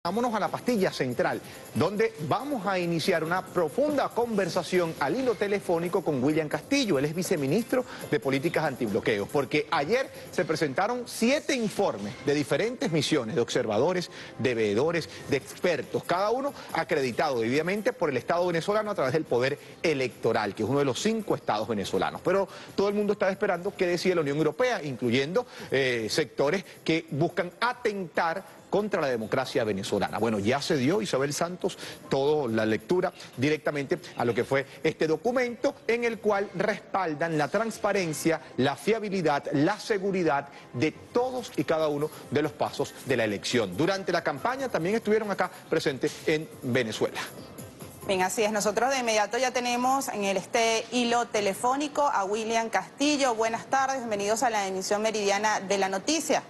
Vámonos a la pastilla central, donde vamos a iniciar una profunda conversación al hilo telefónico con William Castillo. Él es viceministro de Políticas Antibloqueos, porque ayer se presentaron 7 informes de diferentes misiones de observadores, de veedores, de expertos, cada uno acreditado debidamente por el Estado venezolano a través del poder electoral, que es uno de los 5 estados venezolanos. Pero todo el mundo está esperando qué decide la Unión Europea, incluyendo sectores que buscan atentar contra la democracia venezolana. Bueno, ya se dio, Isabel Santos, toda la lectura directamente a lo que fue este documento, en el cual respaldan la transparencia, la fiabilidad, la seguridad de todos y cada uno de los pasos de la elección. Durante la campaña también estuvieron acá presentes en Venezuela. Bien, así es. Nosotros de inmediato ya tenemos en este hilo telefónico a William Castillo. Buenas tardes, bienvenidos a la emisión meridiana de La Noticia.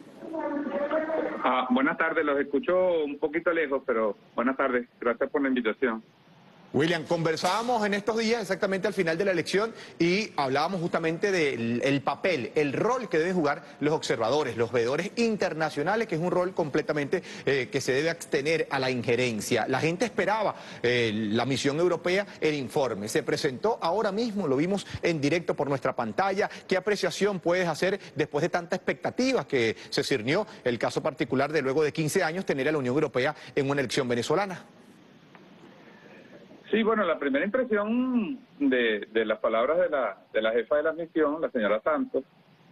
Buenas tardes, los escucho un poquito lejos, pero buenas tardes, gracias por la invitación. William, conversábamos en estos días exactamente al final de la elección y hablábamos justamente del papel, el rol que deben jugar los observadores, los veedores internacionales, que es un rol completamente que se debe abstener a la injerencia. La gente esperaba la misión europea, el informe. Se presentó ahora mismo, lo vimos en directo por nuestra pantalla. ¿Qué apreciación puedes hacer después de tanta expectativa que se cirnió el caso particular de luego de 15 años tener a la Unión Europea en una elección venezolana? Sí, bueno, la primera impresión de las palabras de la jefa de la misión, la señora Santos,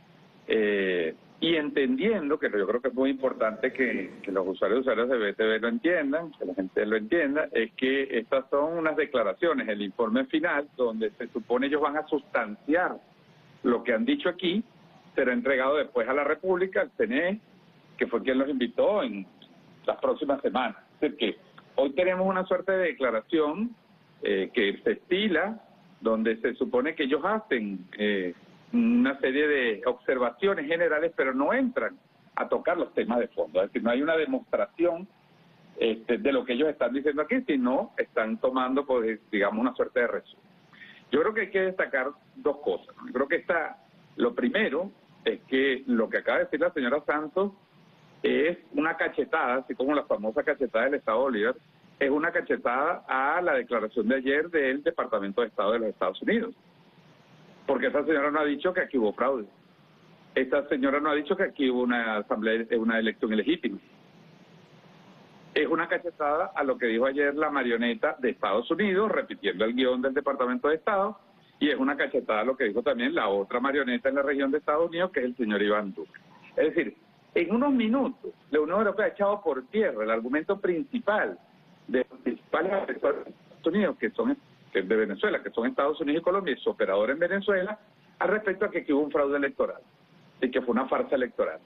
y entendiendo, que yo creo que es muy importante que los usuarios de BTV lo entiendan, que la gente lo entienda, es que estas son unas declaraciones, el informe final, donde se supone ellos van a sustanciar lo que han dicho aquí, será entregado después a la República, al CNE, que fue quien los invitó en las próximas semanas. Es decir, que hoy tenemos una suerte de declaración que se estila, donde se supone que ellos hacen una serie de observaciones generales, pero no entran a tocar los temas de fondo. Es decir, no hay una demostración de lo que ellos están diciendo aquí, sino están tomando, pues, digamos, una suerte de resumen. Yo creo que hay que destacar dos cosas. Yo creo que lo primero es que lo que acaba de decir la señora Santos es una cachetada, así como la famosa cachetada del Estado Bolívar, es una cachetada a la declaración de ayer del Departamento de Estado de los Estados Unidos. Porque esa señora no ha dicho que aquí hubo fraude. Esta señora no ha dicho que aquí hubo una elección ilegítima. Es una cachetada a lo que dijo ayer la marioneta de Estados Unidos, repitiendo el guión del Departamento de Estado, y es una cachetada a lo que dijo también la otra marioneta en la región de Estados Unidos, que es el señor Iván Duque. Es decir, en unos minutos, la Unión Europea ha echado por tierra el argumento principal de los principales asesores de Estados Unidos, que es de Venezuela, que son Estados Unidos y Colombia, y su operador en Venezuela, al respecto a que aquí hubo un fraude electoral y que fue una farsa electoral.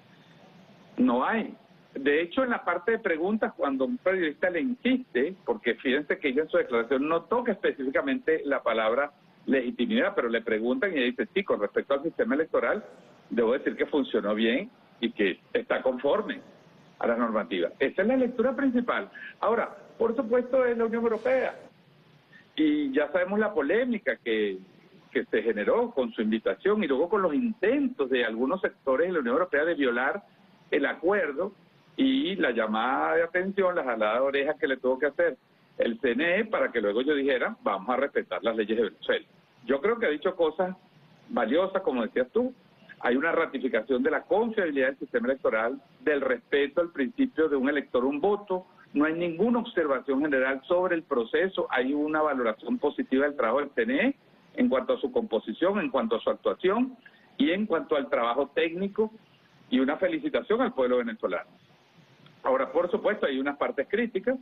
No hay. De hecho, en la parte de preguntas, cuando un periodista le insiste, porque fíjense que ella en su declaración no toca específicamente la palabra legitimidad, pero le preguntan y ella dice, sí, con respecto al sistema electoral, debo decir que funcionó bien y que está conforme a la normativa. Esa es la lectura principal. Ahora, por supuesto, es la Unión Europea. Y ya sabemos la polémica que se generó con su invitación y luego con los intentos de algunos sectores de la Unión Europea de violar el acuerdo y la llamada de atención, la jalada de orejas que le tuvo que hacer el CNE para que luego yo dijera, vamos a respetar las leyes de Venezuela. Yo creo que ha dicho cosas valiosas, como decías tú. Hay una ratificación de la confiabilidad del sistema electoral, del respeto al principio de un elector, un voto. No hay ninguna observación general sobre el proceso. Hay una valoración positiva del trabajo del CNE en cuanto a su composición, en cuanto a su actuación y en cuanto al trabajo técnico, y una felicitación al pueblo venezolano. Ahora, por supuesto, hay unas partes críticas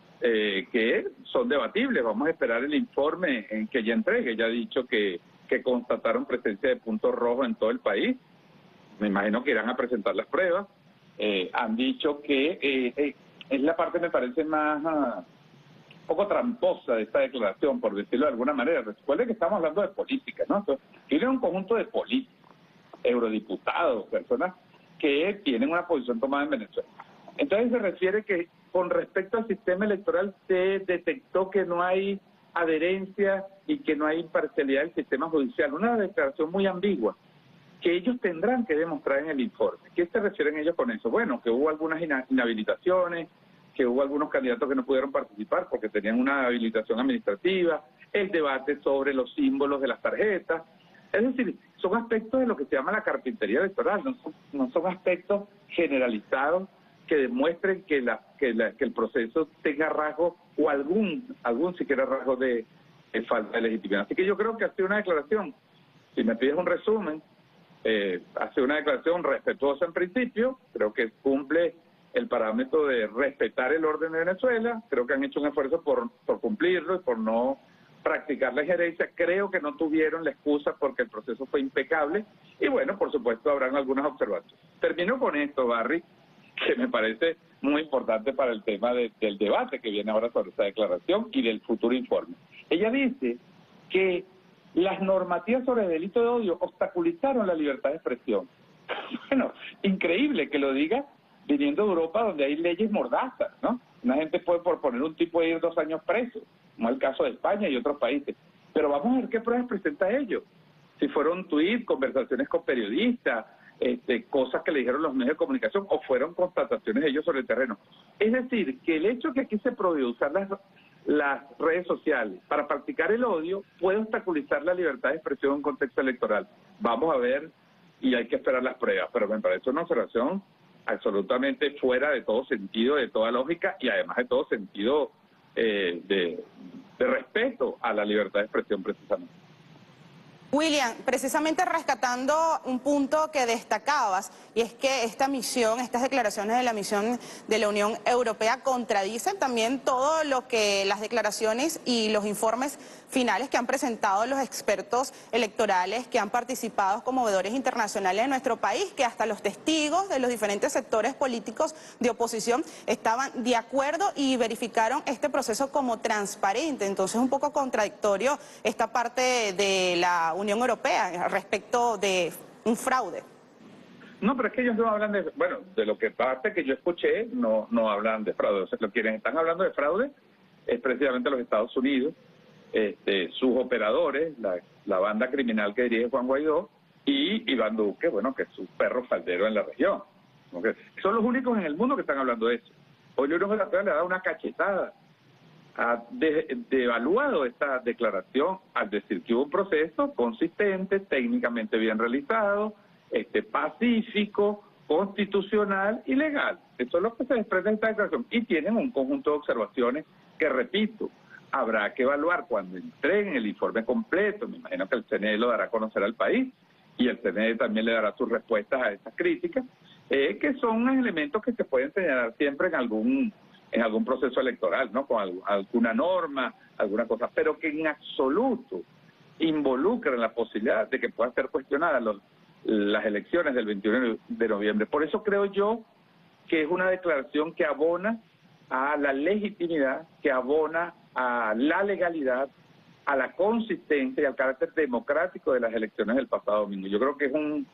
que son debatibles. Vamos a esperar el informe en que ella entregue. Ella ha dicho que constataron presencia de puntos rojos en todo el país. Me imagino que irán a presentar las pruebas. Han dicho que es la parte, me parece, más un poco tramposa de esta declaración, por decirlo de alguna manera. Recuerden que estamos hablando de política, ¿no? Entonces, tiene un conjunto de políticos, eurodiputados, personas que tienen una posición tomada en Venezuela. Entonces se refiere que con respecto al sistema electoral se detectó que no hay adherencia y que no hay imparcialidad del sistema judicial. Una declaración muy ambigua. que ellos tendrán que demostrar en el informe. ¿Qué se refieren ellos con eso? Bueno, que hubo algunas inhabilitaciones, que hubo algunos candidatos que no pudieron participar porque tenían una habilitación administrativa, el debate sobre los símbolos de las tarjetas. Es decir, son aspectos de lo que se llama la carpintería electoral, no son aspectos generalizados que demuestren que el proceso tenga rasgo o algún siquiera rasgo de falta de legitimidad. Así que yo creo que ha sido una declaración, si me pides un resumen, ha sido una declaración respetuosa en principio, creo que cumple el parámetro de respetar el orden de Venezuela, creo que han hecho un esfuerzo por cumplirlo y por no practicar la injerencia, creo que no tuvieron la excusa porque el proceso fue impecable y bueno, por supuesto habrán algunas observaciones. Termino con esto, Barry, que me parece muy importante para el tema del debate que viene ahora sobre esta declaración y del futuro informe. Ella dice que las normativas sobre el delito de odio obstaculizaron la libertad de expresión. Bueno, increíble que lo diga viniendo de Europa donde hay leyes mordazas, ¿no? Una gente puede por poner un tipo de ir 2 años preso, como es el caso de España y otros países. Pero vamos a ver qué pruebas presenta ello. Si fueron tweets, conversaciones con periodistas, cosas que le dijeron los medios de comunicación o fueron constataciones de ellos sobre el terreno. Es decir, que el hecho que aquí se prohíbe usar las redes sociales para practicar el odio puede obstaculizar la libertad de expresión en un contexto electoral. Vamos a ver y hay que esperar las pruebas, pero me parece una observación absolutamente fuera de todo sentido, de toda lógica y además de todo sentido de respeto a la libertad de expresión precisamente. William, precisamente rescatando un punto que destacabas, y es que esta misión, estas declaraciones de la misión de la Unión Europea contradicen también todo lo que las declaraciones y los informes finales que han presentado los expertos electorales que han participado como veedores internacionales de nuestro país, que hasta los testigos de los diferentes sectores políticos de oposición estaban de acuerdo y verificaron este proceso como transparente. Entonces, un poco contradictorio esta parte de la Unión Europea respecto de un fraude. No, pero es que ellos no hablan de, bueno, de lo que parte que yo escuché, no hablan de fraude. O sea, quienes están hablando de fraude es precisamente los Estados Unidos, sus operadores, la banda criminal que dirige Juan Guaidó y Iván Duque, bueno, que es su perro faldero en la región. ¿Okay? Son los únicos en el mundo que están hablando de eso. Hoy la Unión Europea le ha dado una cachetada, ha devaluado esta declaración al decir que hubo un proceso consistente, técnicamente bien realizado, pacífico, constitucional y legal. Eso es lo que se desprende de esta declaración. Y tienen un conjunto de observaciones que, repito, habrá que evaluar cuando entreguen el informe completo. Me imagino que el CNE lo dará a conocer al país y el CNE también le dará sus respuestas a esas críticas, que son elementos que se pueden señalar siempre en algún proceso electoral, ¿no? Con alguna norma, alguna cosa, pero que en absoluto involucran la posibilidad de que puedan ser cuestionadas las elecciones del 21 de noviembre. Por eso creo yo que es una declaración que abona a la legitimidad, que abona a la legalidad, a la consistencia y al carácter democrático de las elecciones del pasado domingo. Yo creo que es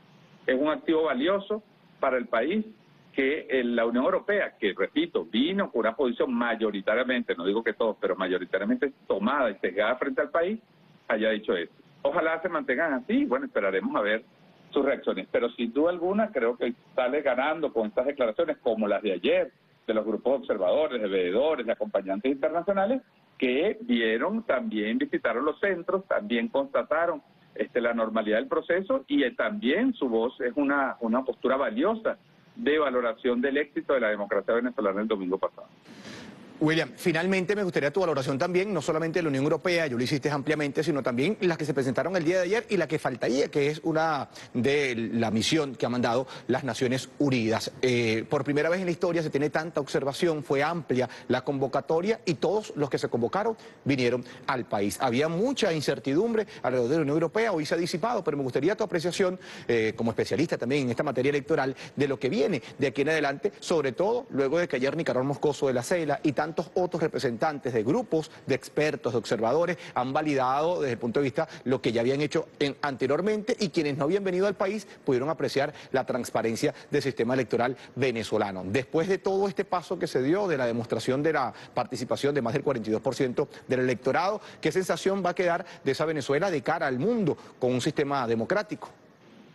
un activo valioso para el país que la Unión Europea, que repito, vino con una posición mayoritariamente, no digo que todos, pero mayoritariamente tomada y sesgada frente al país, haya dicho eso. Ojalá se mantengan así, bueno, esperaremos a ver sus reacciones, pero sin duda alguna creo que sale ganando con estas declaraciones como las de ayer, de los grupos observadores, de veedores, de acompañantes internacionales, que vieron, también visitaron los centros, también constataron la normalidad del proceso y también su voz es una postura valiosa de valoración del éxito de la democracia venezolana el domingo pasado. William, finalmente me gustaría tu valoración también, no solamente de la Unión Europea, yo lo hiciste ampliamente, sino también las que se presentaron el día de ayer y la que faltaría, que es una de la misión que ha mandado las Naciones Unidas. Por primera vez en la historia se tiene tanta observación, fue amplia la convocatoria y todos los que se convocaron vinieron al país. Había mucha incertidumbre alrededor de la Unión Europea, hoy se ha disipado, pero me gustaría tu apreciación como especialista también en esta materia electoral de lo que viene de aquí en adelante, sobre todo luego de que ayer Nicanor Moscoso de la CELA y tantos otros representantes de grupos, de expertos, de observadores, han validado desde el punto de vista lo que ya habían hecho anteriormente y quienes no habían venido al país pudieron apreciar la transparencia del sistema electoral venezolano. Después de todo este paso que se dio de la demostración de la participación de más del 42% del electorado, ¿qué sensación va a quedar de esa Venezuela de cara al mundo con un sistema democrático?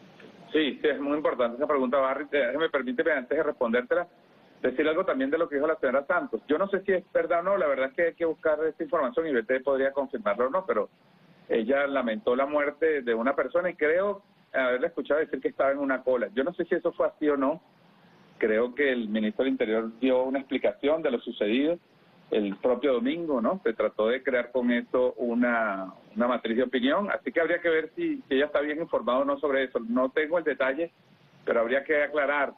Sí, es muy importante esa pregunta, Barry. Permíteme, antes de respondértela, decir algo también de lo que dijo la señora Santos. Yo no sé si es verdad o no, la verdad es que hay que buscar esta información y BT podría confirmarlo o no, pero ella lamentó la muerte de una persona y creo haberla escuchado decir que estaba en una cola. Yo no sé si eso fue así o no. Creo que el ministro del Interior dio una explicación de lo sucedido el propio domingo, ¿no? Se trató de crear con esto una matriz de opinión, así que habría que ver si ella está bien informada o no sobre eso. No tengo el detalle, pero habría que aclarar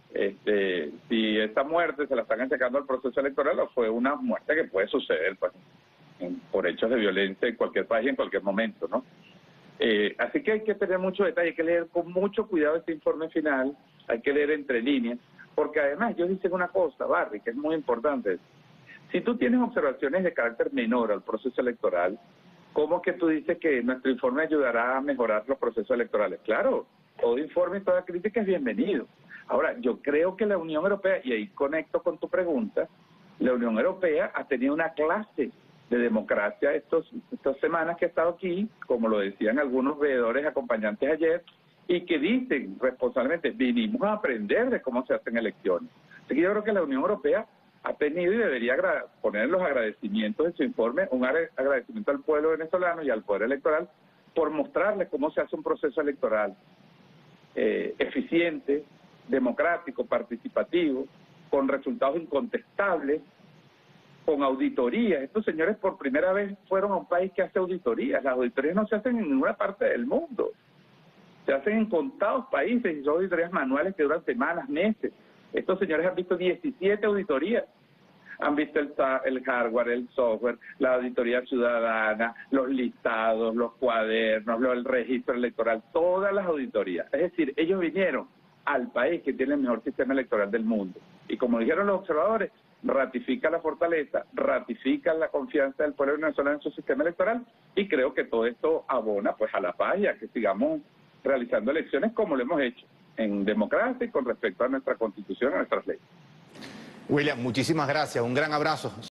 si esta muerte se la están achacando al proceso electoral o fue una muerte que puede suceder pues, por hechos de violencia en cualquier país, en cualquier momento, ¿no? Así que hay que tener mucho detalle, hay que leer con mucho cuidado este informe final, hay que leer entre líneas, porque además ellos dicen una cosa, Barry, que es muy importante. Si tú tienes observaciones de carácter menor al proceso electoral, ¿cómo que tú dices que nuestro informe ayudará a mejorar los procesos electorales? Claro, todo informe y toda crítica es bienvenido. Ahora, yo creo que la Unión Europea, y ahí conecto con tu pregunta, la Unión Europea ha tenido una clase de democracia estas semanas que ha estado aquí, como lo decían algunos veedores acompañantes ayer, y que dicen responsablemente, vinimos a aprender de cómo se hacen elecciones. Así que yo creo que la Unión Europea ha tenido y debería poner los agradecimientos en su informe, un agradecimiento al pueblo venezolano y al poder electoral por mostrarles cómo se hace un proceso electoral eficiente, democrático, participativo, con resultados incontestables, con auditorías. Estos señores por primera vez fueron a un país que hace auditorías. Las auditorías no se hacen en ninguna parte del mundo. Se hacen en contados países y son auditorías manuales que duran semanas, meses. Estos señores han visto 17 auditorías. Han visto el hardware, el software, la auditoría ciudadana, los listados, los cuadernos, el registro electoral, todas las auditorías. Es decir, ellos vinieron al país que tiene el mejor sistema electoral del mundo. Y como dijeron los observadores, ratifica la fortaleza, ratifica la confianza del pueblo venezolano en su sistema electoral y creo que todo esto abona pues a la paz y a que sigamos realizando elecciones como lo hemos hecho en democracia y con respecto a nuestra Constitución, a nuestras leyes. William, muchísimas gracias, un gran abrazo.